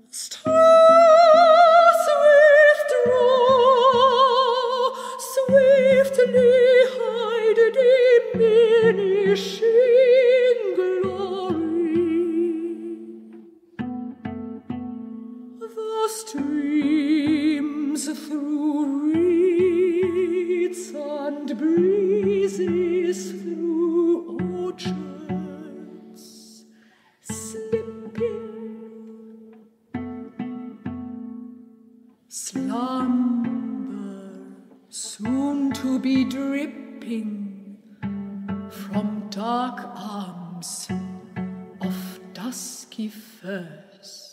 Stars withdraw, swiftly hide diminishing glory. The streams through reeds and breezes through orchards slipping. Slumber soon to be dripping from dark arms of dusky firs.